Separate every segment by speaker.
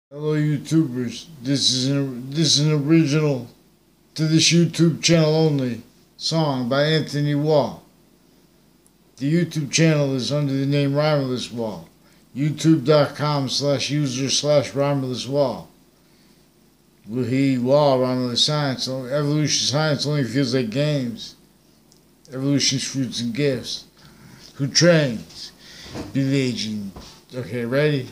Speaker 1: Hello YouTubers, this is an original to this YouTube channel only song by Anthony Wall. The YouTube channel is under the name Rhymeless Wall. YouTube.com/user/Rhymeless We'll hear you all around the science. Evolution science only feels like games. Evolution's fruits and gifts. Who trains? Be legend. Okay, ready?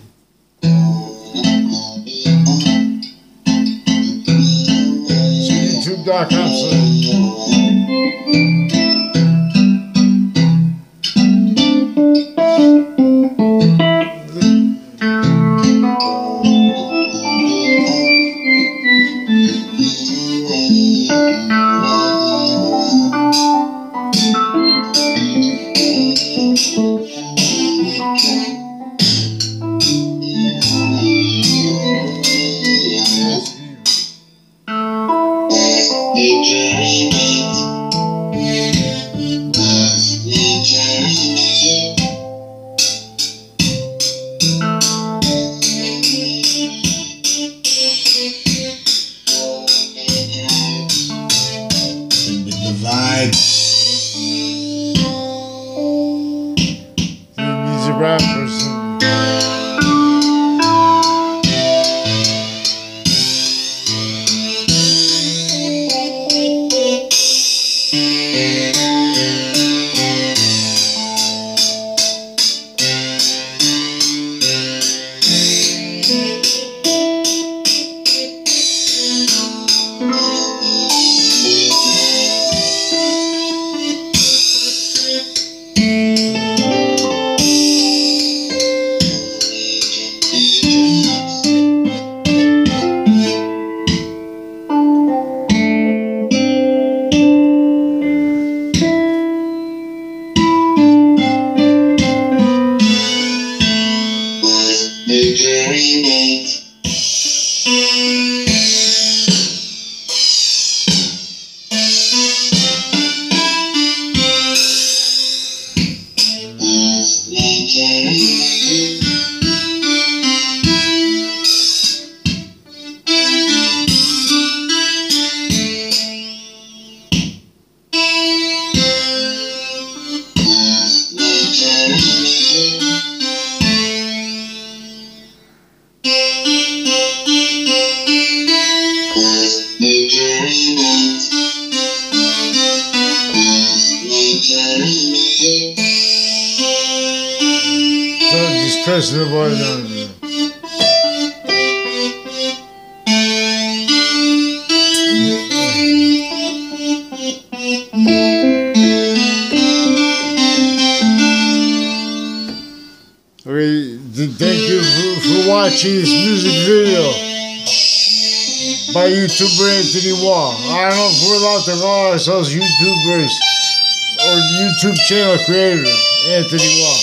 Speaker 1: YouTube.com/. These are rappers. Just press the button. Okay, thank you for watching this music video by YouTuber Anthony Wall. I don't know if we're allowed to call ourselves YouTubers or YouTube channel creator Anthony Wall.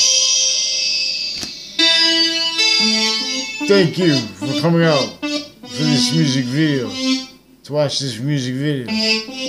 Speaker 1: Thank you for coming out for this music video, to watch this music video.